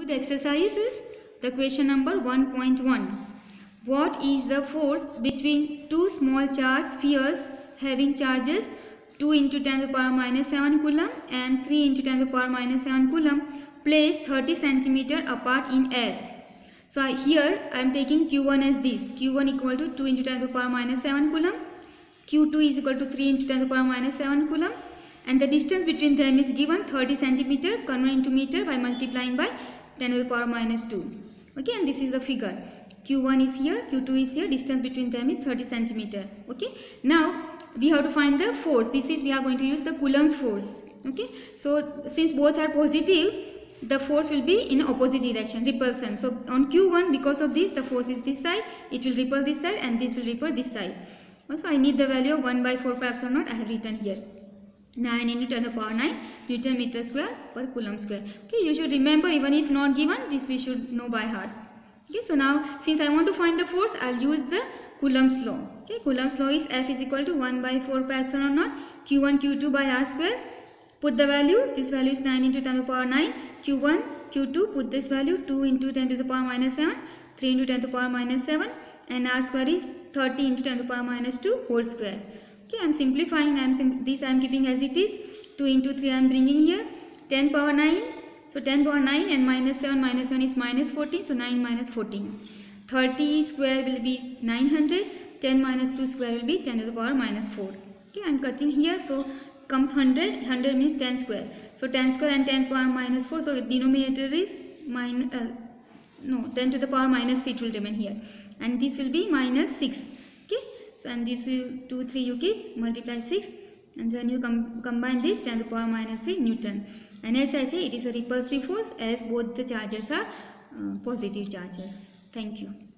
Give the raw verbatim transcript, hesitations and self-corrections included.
the exercises. The question number one point one. What is the force between two small charge spheres having charges two into ten to the power minus seven coulomb and three into ten to the power minus seven coulomb placed thirty centimeter apart in air? So I, here I am taking Q one as this. Q one equal to two into ten to the power minus seven coulomb. Q two is equal to three into ten to the power minus seven coulomb. And the distance between them is given thirty centimeter, convert into meter by multiplying by ten to the power minus two. Okay, and this is the figure. Q one is here, Q two is here, distance between them is thirty centimeter. Okay, now we have to find the force. This is, we are going to use the Coulomb's force. Okay, so since both are positive, the force will be in opposite direction, repulsion. So on Q one, because of this, the force is this side, it will repel this side, and this will repel this side. Also I need the value of one by four pi epsilon naught. I have written here. nine into ten to the power nine Newton meter square per Coulomb square. Okay, you should remember, even if not given, this we should know by heart. Okay, so now since I want to find the force, I'll use the Coulomb's law. Okay, Coulomb's law is F is equal to one by four pi epsilon naught Q one Q two by R square. Put the value, this value is nine into ten to the power nine, Q one, Q two, put this value two into ten to the power minus seven, three into ten to the power minus seven, and R square is thirty into ten to the power minus two whole square. Okay, I am simplifying. I am sim this I am keeping as it is. two into three I am bringing here. ten power nine. So ten power nine and minus seven. Minus seven is minus fourteen. So nine minus fourteen. thirty square will be nine hundred. ten minus two square will be ten to the power minus four. Okay, I am cutting here. So comes one hundred. one hundred means ten square. So ten square and ten power minus four. So denominator is minus, uh, no, ten to the power minus three, it will remain here. And this will be minus six. Okay. So and this will two, three you keep, multiply six, and then you com combine this ten to the power minus three Newton. And as I say, it is a repulsive force as both the charges are uh, positive charges. Thank you.